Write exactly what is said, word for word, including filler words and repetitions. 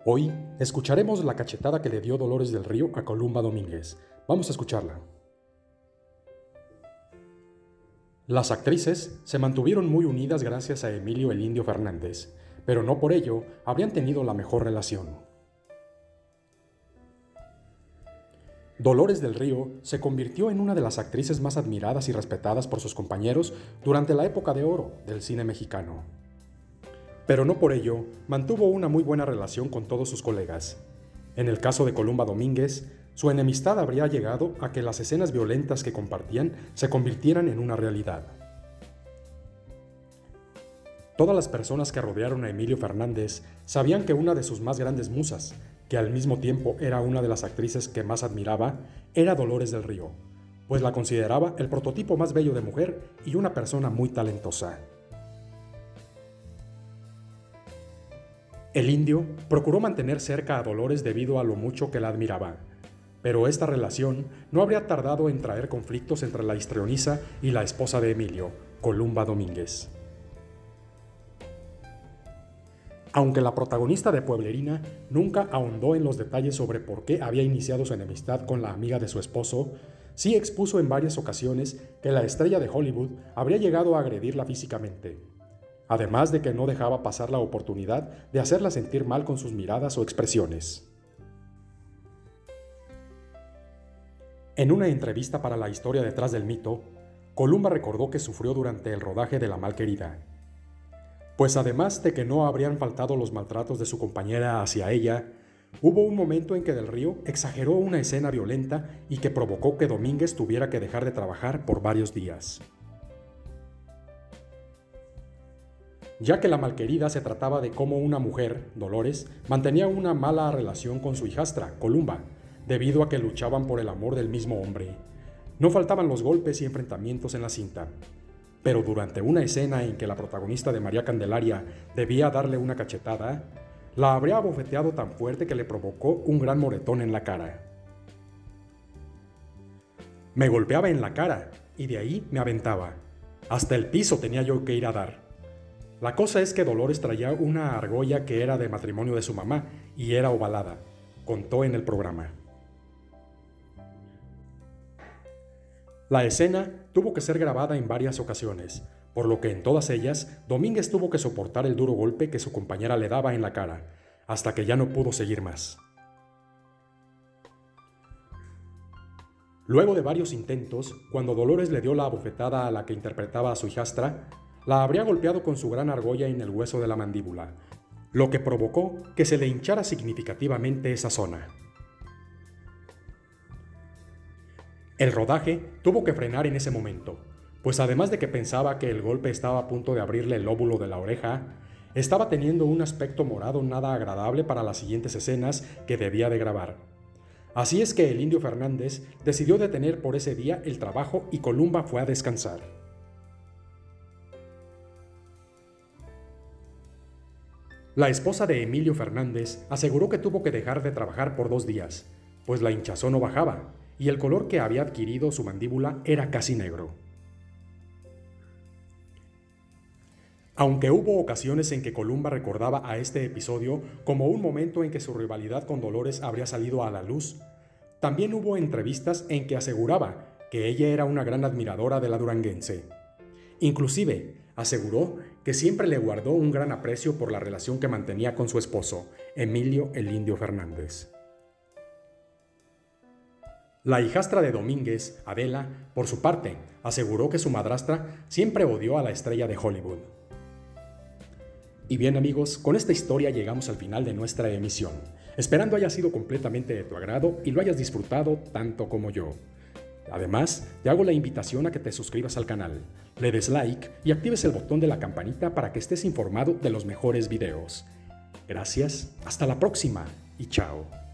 Hoy escucharemos la cachetada que le dio Dolores del Río a Columba Domínguez. Vamos a escucharla. Las actrices se mantuvieron muy unidas gracias a Emilio el Indio Fernández, pero no por ello habrían tenido la mejor relación. Dolores del Río se convirtió en una de las actrices más admiradas y respetadas por sus compañeros durante la época de oro del cine mexicano. Pero no por ello mantuvo una muy buena relación con todos sus colegas. En el caso de Columba Domínguez, su enemistad habría llegado a que las escenas violentas que compartían se convirtieran en una realidad. Todas las personas que rodearon a Emilio Fernández sabían que una de sus más grandes musas, que al mismo tiempo era una de las actrices que más admiraba, era Dolores del Río, pues la consideraba el prototipo más bello de mujer y una persona muy talentosa. El Indio procuró mantener cerca a Dolores debido a lo mucho que la admiraba, pero esta relación no habría tardado en traer conflictos entre la histrioniza y la esposa de Emilio, Columba Domínguez. Aunque la protagonista de Pueblerina nunca ahondó en los detalles sobre por qué había iniciado su enemistad con la amiga de su esposo, sí expuso en varias ocasiones que la estrella de Hollywood habría llegado a agredirla físicamente, además de que no dejaba pasar la oportunidad de hacerla sentir mal con sus miradas o expresiones. En una entrevista para La historia detrás del mito, Columba recordó que sufrió durante el rodaje de La Malquerida, pues además de que no habrían faltado los maltratos de su compañera hacia ella, hubo un momento en que Del Río exageró una escena violenta y que provocó que Domínguez tuviera que dejar de trabajar por varios días. Ya que La Malquerida se trataba de cómo una mujer, Dolores, mantenía una mala relación con su hijastra, Columba, debido a que luchaban por el amor del mismo hombre. No faltaban los golpes y enfrentamientos en la cinta, pero durante una escena en que la protagonista de María Candelaria debía darle una cachetada, la habría abofeteado tan fuerte que le provocó un gran moretón en la cara. Me golpeaba en la cara y de ahí me aventaba. Hasta el piso tenía yo que ir a dar. La cosa es que Dolores traía una argolla que era de matrimonio de su mamá y era ovalada, contó en el programa. La escena tuvo que ser grabada en varias ocasiones, por lo que en todas ellas Domínguez tuvo que soportar el duro golpe que su compañera le daba en la cara, hasta que ya no pudo seguir más. Luego de varios intentos, cuando Dolores le dio la bofetada a la que interpretaba a su hijastra, la habría golpeado con su gran argolla en el hueso de la mandíbula, lo que provocó que se le hinchara significativamente esa zona. El rodaje tuvo que frenar en ese momento, pues además de que pensaba que el golpe estaba a punto de abrirle el lóbulo de la oreja, estaba teniendo un aspecto morado nada agradable para las siguientes escenas que debía de grabar. Así es que el Indio Fernández decidió detener por ese día el trabajo y Columba fue a descansar. La esposa de Emilio Fernández aseguró que tuvo que dejar de trabajar por dos días, pues la hinchazón no bajaba, y el color que había adquirido su mandíbula era casi negro. Aunque hubo ocasiones en que Columba recordaba a este episodio como un momento en que su rivalidad con Dolores habría salido a la luz, también hubo entrevistas en que aseguraba que ella era una gran admiradora de la duranguense. Inclusive, aseguró que siempre le guardó un gran aprecio por la relación que mantenía con su esposo, Emilio el Indio Fernández. La hijastra de Domínguez, Adela, por su parte, aseguró que su madrastra siempre odió a la estrella de Hollywood. Y bien amigos, con esta historia llegamos al final de nuestra emisión, esperando haya sido completamente de tu agrado y lo hayas disfrutado tanto como yo. Además, te hago la invitación a que te suscribas al canal, le des like y actives el botón de la campanita para que estés informado de los mejores videos. Gracias, hasta la próxima y chao.